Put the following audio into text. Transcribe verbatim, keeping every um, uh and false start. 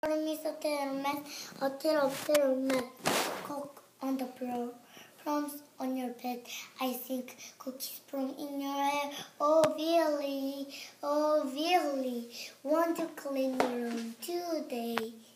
Miss Hotel mess, hotel hotel mess. Coke on the floor, crumbs on your bed. I think cookies from in your hair. Oh really, oh really. Want to clean your room today?